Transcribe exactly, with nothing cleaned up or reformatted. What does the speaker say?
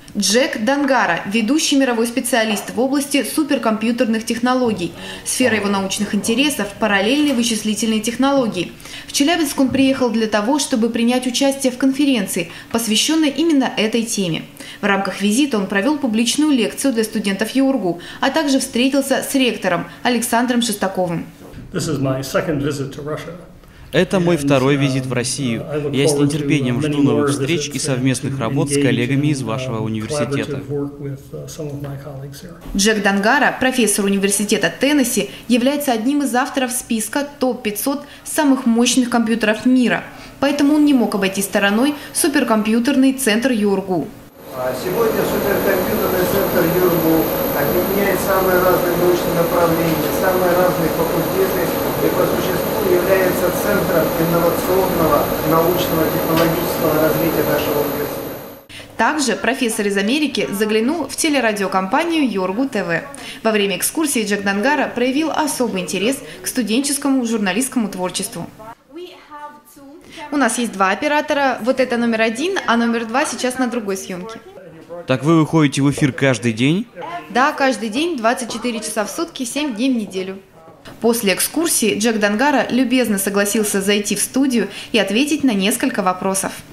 Джек Дангара – ведущий мировой специалист в области суперкомпьютерных технологий. Сфера его научных интересов – параллельные вычислительные технологии. В Челябинск он приехал для того, чтобы принять участие в конференции, посвященной именно этой теме. В рамках визита он провел публичную лекцию для студентов ЮрГУ, а также встретился с ректором Александром Шестаковым. Это мой второй визит в Россию. Я с нетерпением жду новых встреч и совместных работ с коллегами из вашего университета. Джек Дангара, профессор университета Теннесси, является одним из авторов списка топ пятьсот самых мощных компьютеров мира. Поэтому он не мог обойти стороной суперкомпьютерный центр ЮрГУ. Сегодня суперкомпьютерный центр ЮрГУ объединяет самые разные научные направления, самые разные факультеты и по существу является центром инновационного, научного, технологического развития нашего университета. Также профессор из Америки заглянул в телерадиокомпанию ЮрГУ ТВ. Во время экскурсии Джек Дангара проявил особый интерес к студенческому журналистскому творчеству. У нас есть два оператора. Вот это номер один, а номер два сейчас на другой съемке. Так вы выходите в эфир каждый день? Да, каждый день, двадцать четыре часа в сутки, семь дней в неделю. После экскурсии Джек Дангара любезно согласился зайти в студию и ответить на несколько вопросов.